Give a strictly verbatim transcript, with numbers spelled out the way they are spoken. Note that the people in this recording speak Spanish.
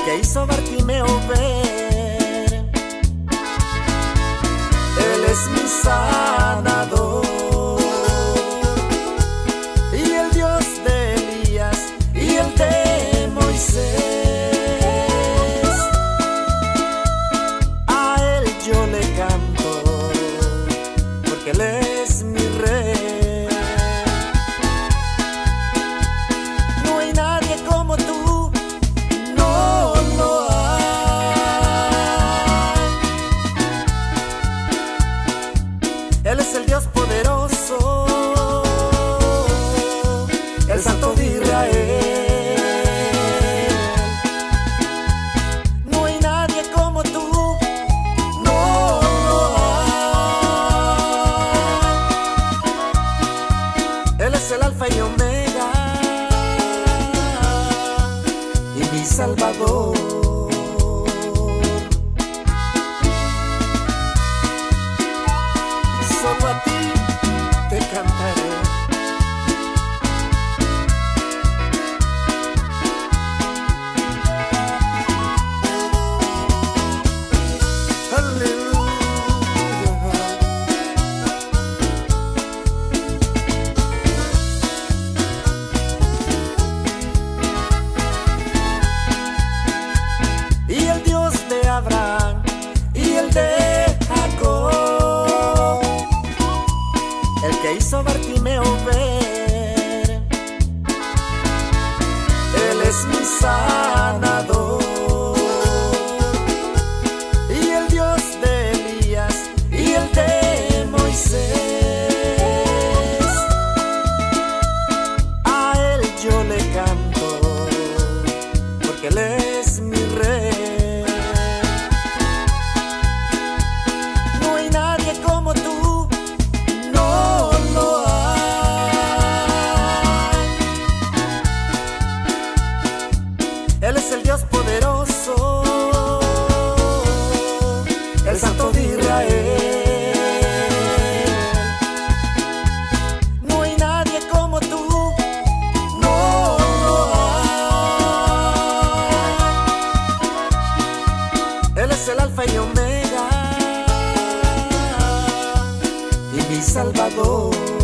que hizo Bartimeo ver. Él es mi sanador, y el Dios de Elías y el de Moisés. A él yo le canto, porque él es mi rey. No hay nadie como tú, no lo hay. Él es el Dios poderoso, el Santo de Israel. No hay nadie como tú, no lo hay. Él es el Alfa y Omega y mi Salvador. Solo a ti te cantaré. Y el Dios de Abraham y el de Jacob, el que hizo Bartimeo ver. Él es mi sanador, y el Dios de Elías y el de Moisés. A él yo le canto, porque él es mi rey. No hay nadie como tú, no lo hay. Él es el Dios poderoso, el Santo de Israel. No hay nadie como tú, no lo hay. Él es el Alfa y Omega y mi Salvador.